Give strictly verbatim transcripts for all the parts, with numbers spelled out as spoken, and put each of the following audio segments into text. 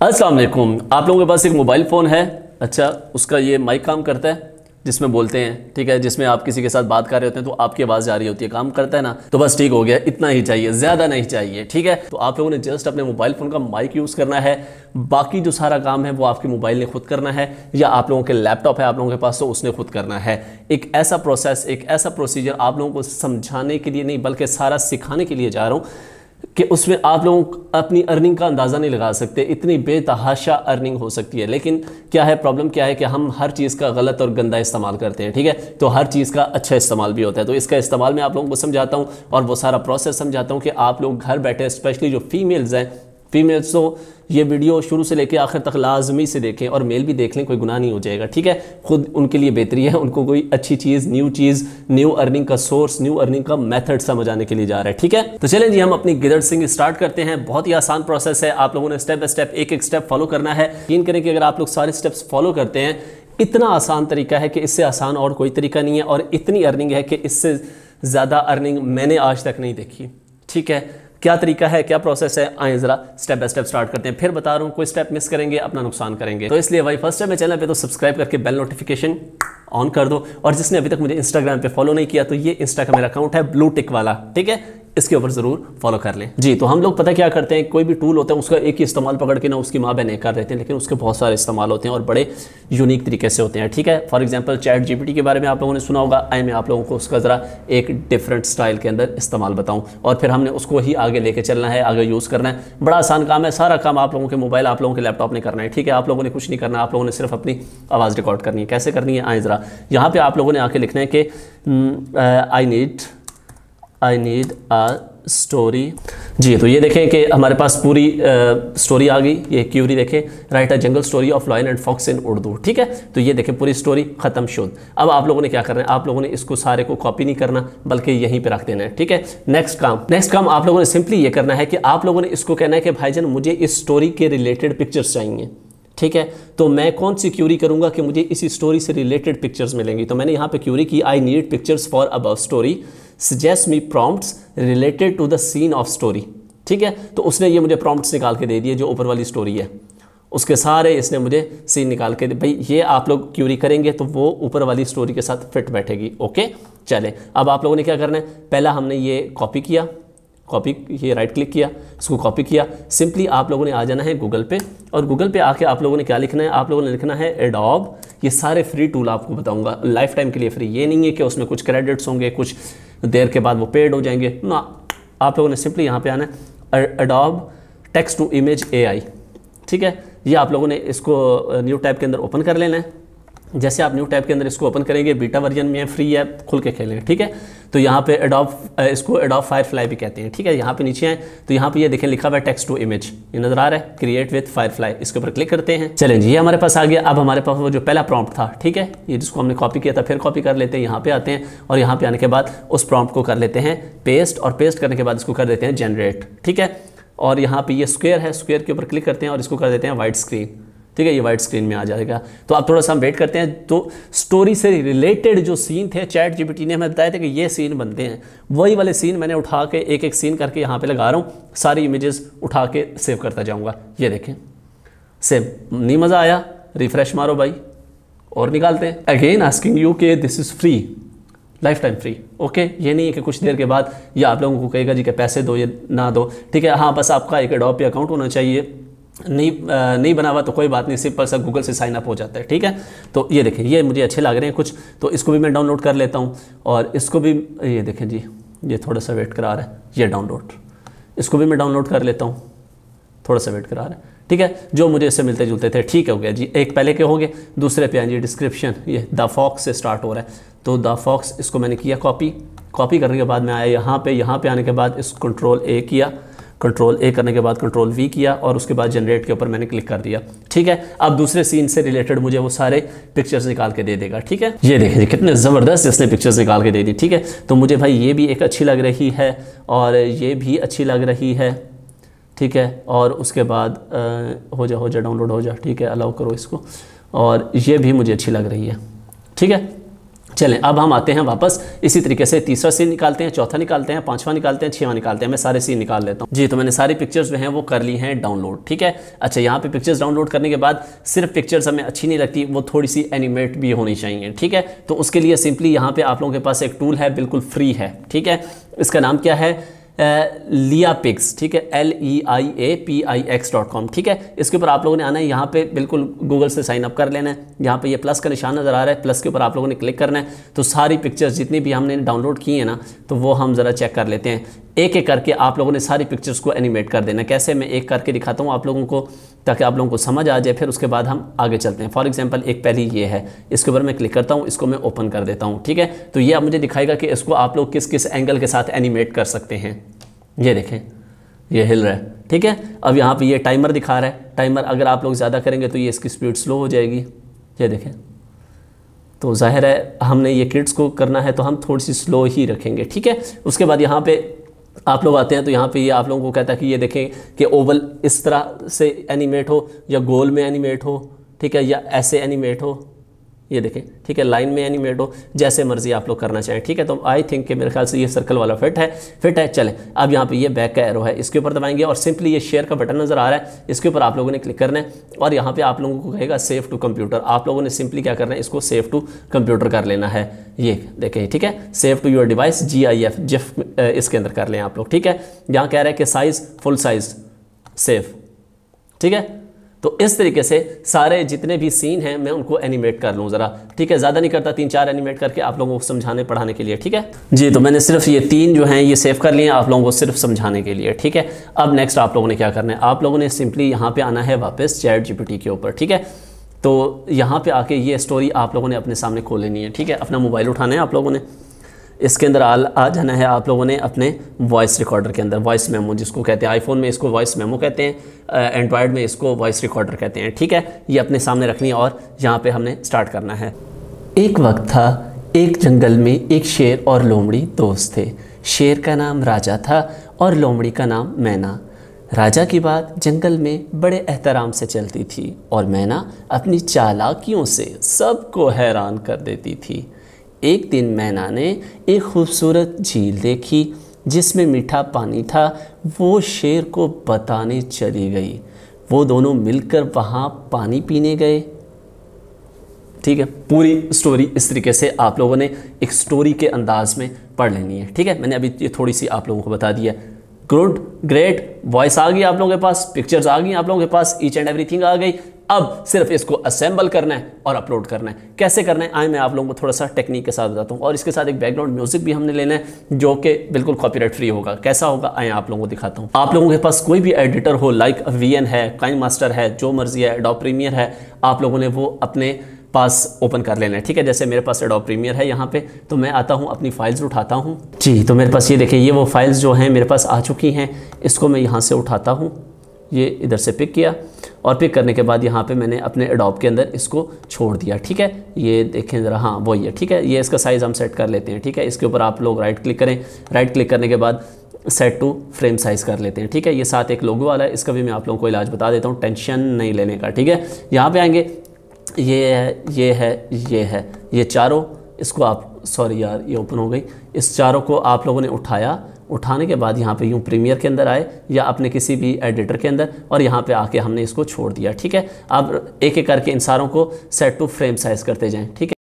अस्सलाम वालेकुम। आप लोगों के पास एक मोबाइल फ़ोन है, अच्छा उसका ये माइक काम करता है जिसमें बोलते हैं, ठीक है, जिसमें आप किसी के साथ बात कर रहे होते हैं तो आपकी आवाज़ जा रही होती है, काम करता है ना, तो बस ठीक हो गया, इतना ही चाहिए, ज़्यादा नहीं चाहिए, ठीक है। तो आप लोगों ने जस्ट अपने मोबाइल फ़ोन का माइक यूज़ करना है, बाकी जो सारा काम है वो आपके मोबाइल ने खुद करना है, या आप लोगों के लैपटॉप है आप लोगों के पास तो उसने खुद करना है। एक ऐसा प्रोसेस, एक ऐसा प्रोसीजर आप लोगों को समझाने के लिए नहीं बल्कि सारा सिखाने के लिए जा रहा हूँ कि उसमें आप लोग अपनी अर्निंग का अंदाज़ा नहीं लगा सकते, इतनी बेतहाशा अर्निंग हो सकती है। लेकिन क्या है, प्रॉब्लम क्या है कि हम हर चीज़ का गलत और गंदा इस्तेमाल करते हैं, ठीक है। तो हर चीज़ का अच्छा इस्तेमाल भी होता है, तो इसका इस्तेमाल मैं आप लोगों को समझाता हूँ और वो सारा प्रोसेस समझाता हूँ कि आप लोग घर बैठे, स्पेशली जो फीमेल्स हैं, फीमेल्स तो ये वीडियो शुरू से लेकर आखिर तक लाजमी से देखें, और मेल भी देख लें, कोई गुनाह नहीं हो जाएगा, ठीक है। खुद उनके लिए बेहतरी है, उनको कोई अच्छी चीज़, न्यू चीज़, न्यू अर्निंग का सोर्स, न्यू अर्निंग का मेथड समझ आने के लिए जा रहा है, ठीक है। तो चलें जी, हम अपनी गिदड़ सिंह स्टार्ट करते हैं। बहुत ही आसान प्रोसेस है, आप लोगों ने स्टेप बाय स्टेप एक एक स्टेप फॉलो करना है। यकीन करें कि अगर आप लोग सारे स्टेप्स फॉलो करते हैं, इतना आसान तरीका है कि इससे आसान और कोई तरीका नहीं है, और इतनी अर्निंग है कि इससे ज़्यादा अर्निंग मैंने आज तक नहीं देखी, ठीक है। क्या तरीका है, क्या प्रोसेस है, आए जरा स्टेप बाय स्टेप स्टार्ट करते हैं। फिर बता रहा हूँ, कोई स्टेप मिस करेंगे अपना नुकसान करेंगे, तो इसलिए भाई फर्स्ट टाइम मेरे चैनल पे तो सब्सक्राइब करके बेल नोटिफिकेशन ऑन कर दो, और जिसने अभी तक मुझे इंस्टाग्राम पे फॉलो नहीं किया तो ये इंस्टा का मेरा अकाउंट है ब्लू टिक वाला, ठीक है, इसके ऊपर जरूर फॉलो कर लें जी। तो हम लोग पता क्या करते हैं, कोई भी टूल होता है उसका एक ही इस्तेमाल पकड़ के ना उसकी माँ बहन कर देते हैं, लेकिन उसके बहुत सारे इस्तेमाल होते हैं और बड़े यूनिक तरीके से होते हैं, ठीक है। फॉर एग्जांपल चैट जीपीटी के बारे में आप लोगों ने सुना होगा, आई मैं आप लोगों को उसका ज़रा एक डिफरेंट स्टाइल के अंदर इस्तेमाल बताऊँ, और फिर हमने उसको ही आगे लेके चलना है, आगे यूज़ करना है। बड़ा आसान काम है, सारा काम आप लोगों के मोबाइल, आप लोगों के लैपटॉप ने करना है, ठीक है। आप लोगों ने कुछ नहीं करना, आप लोगों ने सिर्फ अपनी आवाज़ रिकॉर्ड करनी है। कैसे करनी है, आए ज़रा यहाँ पर आप लोगों ने आके लिखना है कि I need I need a story जी। तो ये देखें कि हमारे पास पूरी स्टोरी आ गई, ये क्यूरी देखें, write a jungle story of lion and fox in Urdu, ठीक है। तो ये देखें पूरी स्टोरी ख़त्म शुद। अब आप लोगों ने क्या करना है, आप लोगों ने इसको सारे को कॉपी नहीं करना बल्कि यहीं पे रख देना है, ठीक है। नेक्स्ट काम नेक्स्ट काम आप लोगों ने सिंपली ये करना है कि आप लोगों ने इसको कहना है कि भाईजान मुझे इस स्टोरी के रिलेटेड पिक्चर्स चाहिए, ठीक है। तो मैं कौन सी क्यूरी करूंगा कि मुझे इसी स्टोरी से रिलेटेड पिक्चर्स मिलेंगी, तो मैंने यहाँ पे क्यूरी की, I need pictures for above story, suggest me prompts related to the scene of story, ठीक है। तो उसने ये मुझे प्रॉम्प्ट्स निकाल के दे दिए, जो ऊपर वाली स्टोरी है उसके सारे इसने मुझे सीन निकाल के दे। भाई ये आप लोग क्यूरी करेंगे तो वो ऊपर वाली स्टोरी के साथ फिट बैठेगी, ओके। चले अब आप लोगों ने क्या करना है, पहला हमने ये कॉपी किया, कॉपी ये राइट क्लिक किया, इसको कॉपी किया। सिंपली आप लोगों ने आ जाना है गूगल पे, और गूगल पे आके आप लोगों ने क्या लिखना है, आप लोगों ने लिखना है एडोब। ये सारे फ्री टूल आपको बताऊंगा, लाइफ टाइम के लिए फ्री, ये नहीं है कि उसमें कुछ क्रेडिट्स होंगे, कुछ देर के बाद वो पेड हो जाएंगे ना। आप लोगों ने सिंपली यहाँ पे आना है Adobe text to image AI, ठीक है। ये आप लोगों ने इसको न्यू टैब के अंदर ओपन कर लेना है। जैसे आप न्यू टैब के अंदर इसको ओपन करेंगे, बीटा वर्जन में फ्री है, खुल के खेलेंगे, ठीक है। तो यहाँ पे एडोब, इसको एडोब फायरफ्लाई भी कहते हैं, ठीक है। यहाँ पे नीचे आए तो यहाँ पे ये देखें लिखा हुआ है टेक्स्ट टू इमेज, ये नजर आ रहा है, क्रिएट विद फायरफ्लाई, इसके ऊपर क्लिक करते हैं। चलें जी, ये हमारे पास आ गया। अब हमारे पास वो जो पहला प्रॉम्प्ट था, ठीक है, ये जिसको हमने कॉपी किया था, फिर कॉपी कर लेते हैं, यहाँ पे आते हैं, और यहाँ पे आने के बाद उस प्रॉम्प्ट को कर लेते हैं पेस्ट, और पेस्ट करने के बाद इसको कर देते हैं जनरेट, ठीक है। और यहाँ पे ये स्क्वायर है, स्क्वायर के ऊपर क्लिक करते हैं और इसको कर देते हैं वाइट स्क्रीन, ठीक है। ये वाइट स्क्रीन में आ जाएगा। तो आप थोड़ा सा हम वेट करते हैं। तो स्टोरी से रिलेटेड जो सीन थे, चैट जीपीटी ने हमें बताया था कि ये सीन बनते हैं, वही वाले सीन मैंने उठा के एक एक सीन करके यहाँ पे लगा रहा हूँ, सारी इमेजेस उठा के सेव करता जाऊँगा। ये देखें सेव, नहीं मज़ा आया, रिफ्रेश मारो भाई और निकालते हैं। अगेन आस्किंग यू के this is free, lifetime free, okay. ये नहीं है कि कुछ देर के बाद ये आप लोगों को कहेगा जी कि पैसे दो या ना दो, ठीक है। हाँ, बस आपका एक एडोब पे अकाउंट होना चाहिए, नहीं नहीं बना हुआ तो कोई बात नहीं, सिंपल सा गूगल से साइन अप हो जाता है, ठीक है। तो ये देखें, ये मुझे अच्छे लग रहे हैं कुछ, तो इसको भी मैं डाउनलोड कर लेता हूँ, और इसको भी ये देखें जी, ये थोड़ा सा वेट करा रहा है, ये डाउनलोड, इसको भी मैं डाउनलोड कर लेता हूँ, थोड़ा सा वेट करा रहा है, ठीक है। जो मुझे इससे मिलते जुलते थे, ठीक हो गया जी। एक पहले के हो गए, दूसरे पे आएंगे डिस्क्रिप्शन, ये द फॉक्स से स्टार्ट हो रहा है, तो द फॉक्स, इसको मैंने किया कॉपी, कॉपी करने के बाद मैं आया यहाँ पे, यहाँ पे आने के बाद इस कंट्रोल ए किया, कंट्रोल ए करने के बाद कंट्रोल वी किया, और उसके बाद जनरेट के ऊपर मैंने क्लिक कर दिया, ठीक है। अब दूसरे सीन से रिलेटेड मुझे वो सारे पिक्चर्स निकाल के दे देगा, ठीक है। ये देखिए कितने ज़बरदस्त इसने पिक्चर्स निकाल के दे दी, ठीक है। तो मुझे भाई ये भी एक अच्छी लग रही है, और ये भी अच्छी लग रही है, ठीक है। और उसके बाद आ, हो जा हो जा डाउनलोड हो जा, ठीक है, अलाउ करो इसको, और ये भी मुझे अच्छी लग रही है, ठीक है। चलें अब हम आते हैं वापस इसी तरीके से तीसरा सीन निकालते हैं, चौथा निकालते हैं, पांचवा निकालते हैं, छठवां निकालते हैं। मैं सारे सीन निकाल लेता हूं जी। तो मैंने सारी पिक्चर्स जो हैं वो कर ली हैं डाउनलोड, ठीक है। अच्छा, यहाँ पे पिक्चर्स डाउनलोड करने के बाद सिर्फ पिक्चर्स हमें अच्छी नहीं लगती, वो थोड़ी सी एनिमेट भी होनी चाहिए, ठीक है। तो उसके लिए सिंपली यहाँ पे आप लोगों के पास एक टूल है, बिल्कुल फ्री है, ठीक है। इसका नाम क्या है, लिया पिक्स, ठीक है, L E I A P I X dot com, ठीक है। इसके ऊपर आप लोगों ने आना है, यहाँ पे बिल्कुल गूगल से साइन अप कर लेना है। यहाँ पे ये प्लस का निशान नज़र आ रहा है, प्लस के ऊपर आप लोगों ने क्लिक करना है। तो सारी पिक्चर्स जितनी भी हमने डाउनलोड की है ना, तो वो हम ज़रा चेक कर लेते हैं। एक एक करके आप लोगों ने सारी पिक्चर्स को एनिमेट कर देना। कैसे, मैं एक करके दिखाता हूँ आप लोगों को, ताकि आप लोगों को समझ आ जाए, फिर उसके बाद हम आगे चलते हैं। फॉर एग्जांपल एक पहली ये है, इसके ऊपर मैं क्लिक करता हूँ, इसको मैं ओपन कर देता हूँ, ठीक है। तो ये अब मुझे दिखाएगा कि इसको आप लोग किस किस एंगल के साथ एनिमेट कर सकते हैं। ये देखें, ये हिल रहा है, ठीक है। अब यहाँ पे ये टाइमर दिखा रहा है, टाइमर अगर आप लोग ज़्यादा करेंगे तो ये इसकी स्पीड स्लो हो जाएगी। ये देखें, तो जाहिर है हमने ये किड्स को करना है तो हम थोड़ी सी स्लो ही रखेंगे, ठीक है। उसके बाद यहाँ पे आप लोग आते हैं तो यहाँ पे ये आप लोगों को कहता है कि ये देखें कि ओवल इस तरह से एनिमेट हो या गोल में एनिमेट हो, ठीक है, या ऐसे एनिमेट हो, ये देखें, ठीक है, लाइन में एनिमेट हो, जैसे मर्जी आप लोग करना चाहें, ठीक है। तो आई थिंक कि मेरे ख्याल से ये सर्कल वाला फिट है, फिट है। चलें अब यहाँ पे ये बैक का एरो है, इसके ऊपर दबाएंगे और सिंपली ये शेयर का बटन नज़र आ रहा है, इसके ऊपर आप लोगों ने क्लिक करना है और यहाँ पे आप लोगों को कहेगा सेव टू कंप्यूटर। आप लोगों ने सिंपली क्या करना है, इसको सेव टू कंप्यूटर कर लेना है। ये देखें, ठीक है, save to your device, G I F GIF इसके अंदर कर लें आप लोग, ठीक है। यहाँ कह रहा है कि साइज़ फुल साइज़ सेव, ठीक है। तो इस तरीके से सारे जितने भी सीन हैं मैं उनको एनिमेट कर लूँ ज़रा, ठीक है। ज़्यादा नहीं करता, तीन चार एनिमेट करके आप लोगों को समझाने पढ़ाने के लिए, ठीक है जी। तो मैंने सिर्फ ये तीन जो हैं ये सेव कर लिए आप लोगों को सिर्फ समझाने के लिए, ठीक है। अब नेक्स्ट आप लोगों ने क्या करना है, आप लोगों ने सिंपली यहाँ पे आना है वापस चैट जीपीटी के ऊपर, ठीक है। तो यहाँ पे आके ये स्टोरी आप लोगों ने अपने सामने खोल लेनी है, ठीक है। अपना मोबाइल उठाना है आप लोगों ने, इसके अंदर आ, आ जाना है आप लोगों ने अपने वॉइस रिकॉर्डर के अंदर, वॉइस मेमो जिसको कहते हैं। आईफोन में इसको वॉइस मेमो कहते हैं, एंड्रॉयड में इसको वॉइस रिकॉर्डर कहते हैं, ठीक है। ये अपने सामने रखनी है और यहाँ पे हमने स्टार्ट करना है। एक वक्त था, एक जंगल में एक शेर और लोमड़ी दोस्त थे। शेर का नाम राजा था और लोमड़ी का नाम मैना। राजा की बात जंगल में बड़े एहतराम से चलती थी और मैना अपनी चालाकियों से सबको हैरान कर देती थी। एक दिन मैना ने एक खूबसूरत झील देखी जिसमें मीठा पानी था। वो शेर को बताने चली गई। वो दोनों मिलकर वहाँ पानी पीने गए, ठीक है। पूरी स्टोरी इस तरीके से आप लोगों ने एक स्टोरी के अंदाज में पढ़ लेनी है, ठीक है। मैंने अभी ये थोड़ी सी आप लोगों को बता दिया। गुड, ग्रेट, वॉइस आ गई आप लोगों के पास, पिक्चर्स आ गई आप लोगों के पास, ईच एंड एवरीथिंग आ गई। अब सिर्फ इसको असेंबल करना है और अपलोड करना है। कैसे करना है आए मैं आप लोगों को थोड़ा सा टेक्निक के साथ बताता हूँ, और इसके साथ एक बैकग्राउंड म्यूजिक भी हमने लेना है जो कि बिल्कुल कॉपीराइट फ्री होगा। कैसा होगा आए आप लोगों को दिखाता हूँ। आप लोगों के पास कोई भी एडिटर हो, लाइक वी एन है, काइन मास्टर है, जो मर्जी है, एडोब प्रीमियर है, आप लोगों ने वो अपने पास ओपन कर लेना है, ठीक है। जैसे मेरे पास एडोब प्रीमियर है यहाँ पे, तो मैं आता हूँ अपनी फाइल्स उठाता हूँ जी। तो मेरे पास ये देखिए, ये वो फाइल्स जो हैं मेरे पास आ चुकी हैं। इसको मैं यहाँ से उठाता हूँ, ये इधर से पिक किया और पिक करने के बाद यहाँ पे मैंने अपने एडोब के अंदर इसको छोड़ दिया, ठीक है। ये देखें ज़रा, हाँ वही है, ठीक है। ये इसका साइज़ हम सेट कर लेते हैं, ठीक है। इसके ऊपर आप लोग राइट क्लिक करें, राइट क्लिक करने के बाद सेट टू फ्रेम साइज़ कर लेते हैं, ठीक है। ये साथ एक लोगो वाला है, इसका भी मैं आप लोगों को इलाज बता देता हूँ, टेंशन नहीं लेने का, ठीक है। यहाँ पे आएंगे, ये है, ये है, ये है, ये चारों, इसको आप, सॉरी यार ये ओपन हो गई, इस चारों को आप लोगों ने उठाया। उठाने के बाद यहाँ पे यूँ प्रीमियर के अंदर आए या अपने किसी भी एडिटर के अंदर, और यहाँ पे आके हमने इसको छोड़ दिया, ठीक है। अब एक एक करके इन सारों को सेट टू फ्रेम साइज़ करते जाएं, ठीक है।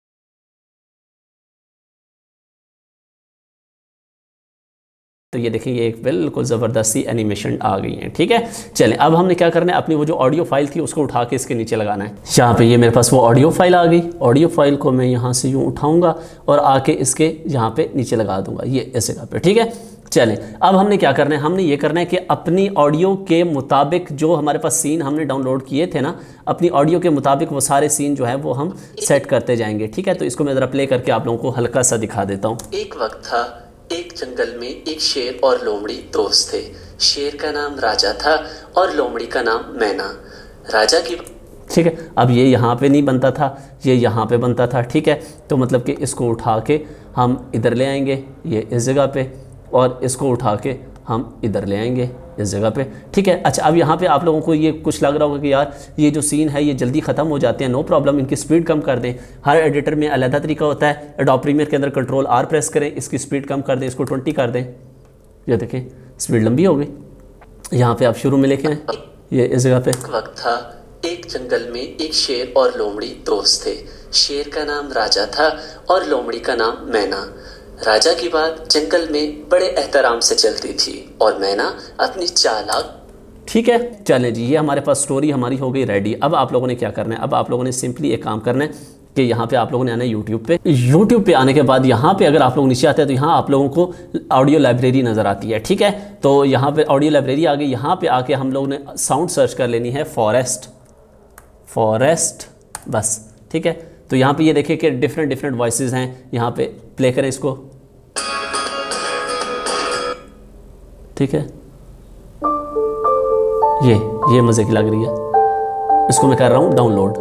तो ये देखिए, ये एक बिल्कुल ज़बरदस्त सी एनिमेशन आ गई है, ठीक है। चलें अब हमने क्या करना है, अपनी वो जो ऑडियो फाइल थी उसको उठा के इसके नीचे लगाना है। यहाँ पे ये मेरे पास वो ऑडियो फाइल आ गई। ऑडियो फाइल को मैं यहाँ से यूँ उठाऊँगा और आके इसके यहाँ पे नीचे लगा दूँगा, ये इस जगह पे, ठीक है। चलें अब हमने क्या करना है, हमने ये करना है कि अपनी ऑडियो के मुताबिक जो हमारे पास सीन हमने डाउनलोड किए थे ना, अपनी ऑडियो के मुताबिक वो सारे सीन जो है वो हम सेट करते जाएंगे, ठीक है। तो इसको मैं ज़रा प्ले करके आप लोगों को हल्का सा दिखा देता हूँ। एक वक्त था, एक जंगल में एक शेर और लोमड़ी दोस्त थे। शेर का नाम राजा था और लोमड़ी का नाम मैना। राजा की, ठीक है। अब ये यहाँ पे नहीं बनता था, ये यहाँ पे बनता था, ठीक है। तो मतलब कि इसको उठा के हम इधर ले आएंगे, ये इस जगह पे, और इसको उठा के हम इधर ले आएंगे, इस जगह पे, ठीक है। अच्छा, अब यहाँ पे आप लोगों को ये कुछ लग रहा होगा कि यार ये जो सीन है ये जल्दी ख़त्म हो जाते हैं, नो प्रॉब्लम, इनकी स्पीड कम कर दें। हर एडिटर में अलग तरीका होता है। एडोब प्रीमियर के अंदर कंट्रोल आर प्रेस करें, इसकी स्पीड कम कर दें, इसको ट्वेंटी कर दें। ये देखें स्पीड लंबी हो गई। यहाँ पे आप शुरू में लिखें, ये इस जगह पे, वक्त था एक जंगल में एक शेर और लोमड़ी दोस्त थे। शेर का नाम राजा था और लोमड़ी का नाम मैना। राजा की बात जंगल में बड़े एहतराम से चलती थी और मैना अपनी चालाक। ठीक है, चलें जी, ये हमारे पास स्टोरी हमारी हो गई रेडी। अब आप लोगों ने क्या करना है, अब आप लोगों ने सिंपली एक काम करना है कि यहाँ पे आप लोगों ने आना है यूट्यूब पे। यूट्यूब पे आने के बाद यहाँ पे अगर आप लोग नीचे आते हैं तो यहाँ आप लोगों को ऑडियो लाइब्रेरी नज़र आती है, ठीक है। तो यहाँ पे ऑडियो लाइब्रेरी आ गई। यहाँ पे आके हम लोगों ने साउंड सर्च कर लेनी है, फॉरेस्ट, फॉरेस्ट, बस, ठीक है। तो यहाँ पे ये देखिए कि डिफरेंट डिफरेंट वॉइसेस हैं। यहाँ पे प्ले करें इसको, ठीक है। ये ये मज़े की लग रही है। इसको मैं कर रहा हूँ डाउनलोड,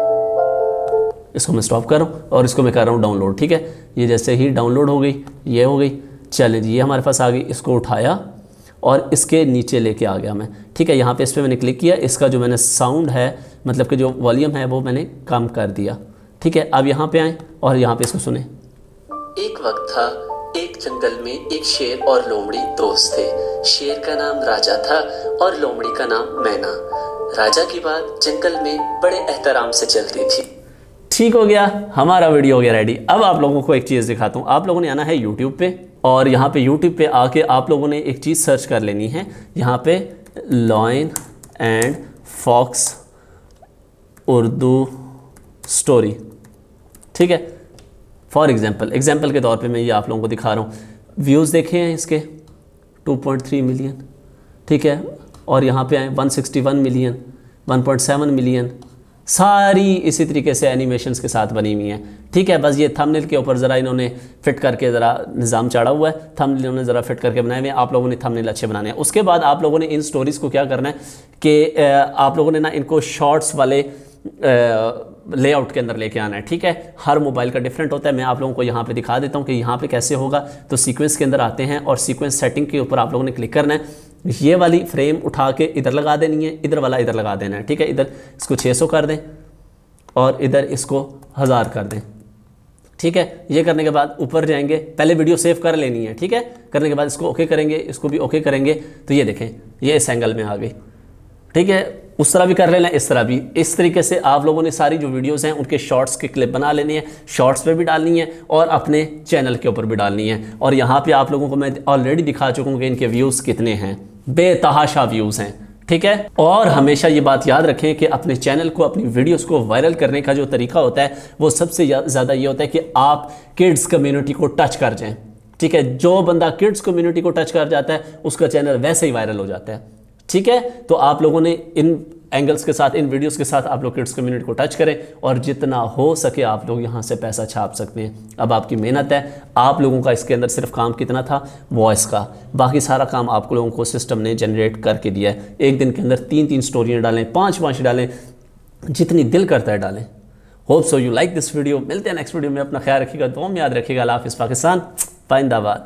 इसको मैं स्टॉप कर रहा हूँ और इसको मैं कर रहा हूँ डाउनलोड, ठीक है। ये जैसे ही डाउनलोड हो गई, ये हो गई। चलें जी, ये हमारे पास आ गई। इसको उठाया और इसके नीचे लेके आ गया मैं, ठीक है। यहाँ पे इस पर मैंने क्लिक किया, इसका जो मैंने साउंड है मतलब कि जो वॉल्यूम है वो मैंने कम कर दिया, ठीक है। अब यहाँ पे आए और यहाँ पे इसको सुने। एक वक्त था एक जंगल में एक शेर और लोमड़ी दोस्त थे। शेर का नाम राजा था और लोमड़ी का नाम मैना। राजा की बात जंगल में बड़े एहतराम से चलती थी। ठीक हो गया, हमारा वीडियो हो गया रेडी। अब आप लोगों को एक चीज़ दिखाता हूँ। आप लोगों ने आना है यूट्यूब पे और यहाँ पे यूट्यूब पे आके आप लोगों ने एक चीज़ सर्च कर लेनी है। यहाँ पे lion and fox Urdu story, ठीक है। फॉर एग्जांपल एग्जांपल के तौर पे मैं ये आप लोगों को दिखा रहा हूँ। व्यूज़ देखे हैं इसके टू पॉइंट थ्री मिलियन, ठीक है। और यहाँ पे आए one sixty one million, one point seven million, सारी इसी तरीके से एनिमेशंस के साथ बनी हुई हैं, ठीक है। बस ये थंबनेल के ऊपर ज़रा इन्होंने फिट करके ज़रा निज़ाम चढ़ा हुआ है, थंबनेल इन्होंने ज़रा फिट करके बनाए हुए हैं। आप लोगों ने थंबनेल अच्छे बनाने हैं। उसके बाद आप लोगों ने इन स्टोरीज़ को क्या करना है कि आप लोगों ने ना इनको शॉर्ट्स वाले लेआउट के अंदर लेके आना है, ठीक है। हर मोबाइल का डिफरेंट होता है। मैं आप लोगों को यहाँ पे दिखा देता हूँ कि यहाँ पे कैसे होगा। तो सीक्वेंस के अंदर आते हैं और सीक्वेंस सेटिंग के ऊपर आप लोगों ने क्लिक करना है। ये वाली फ्रेम उठा के इधर लगा देनी है, इधर वाला इधर लगा देना है, ठीक है। इधर इसको छः सौ कर दें और इधर इसको हज़ार कर दें, ठीक है। ये करने के बाद ऊपर जाएंगे, पहले वीडियो सेव कर लेनी है, ठीक है। करने के बाद इसको ओके करेंगे, इसको भी ओके करेंगे। तो ये देखें ये इस एंगल में आ गई, ठीक है। उस तरह भी कर लेना, इस तरह भी। इस तरीके से आप लोगों ने सारी जो वीडियोस हैं उनके शॉर्ट्स के क्लिप बना लेने हैं, शॉर्ट्स पे भी डालनी है और अपने चैनल के ऊपर भी डालनी है। और यहाँ पे आप लोगों को मैं ऑलरेडी दिखा चुका हूँ कि इनके व्यूज़ कितने हैं, बेतहाशा व्यूज़ हैं, ठीक है। और हमेशा ये बात याद रखें कि अपने चैनल को, अपनी वीडियोस को वायरल करने का जो तरीका होता है वो सबसे ज़्यादा ये होता है कि आप किड्स कम्युनिटी को टच कर जाएं, ठीक है। जो बंदा किड्स कम्युनिटी को टच कर जाता है उसका चैनल वैसे ही वायरल हो जाता है, ठीक है। तो आप लोगों ने इन एंगल्स के साथ, इन वीडियोस के साथ आप लोग किड्स कम्युनिटी को टच करें और जितना हो सके आप लोग यहाँ से पैसा छाप सकते हैं। अब आपकी मेहनत है, आप लोगों का इसके अंदर सिर्फ काम कितना था, वॉइस का। बाकी सारा काम आप लोगों को सिस्टम ने जनरेट करके दिया है। एक दिन के अंदर तीन तीन स्टोरियाँ डालें, पाँच पाँच डालें, जितनी दिल करता है डालें। Hope so you like this video. मिलते हैं नेक्स्ट वीडियो में। अपना ख्याल रखिएगा, दुआ में याद रखिएगा। अल्लाह हाफ़िज़। पाकिस्तान जिंदाबाद।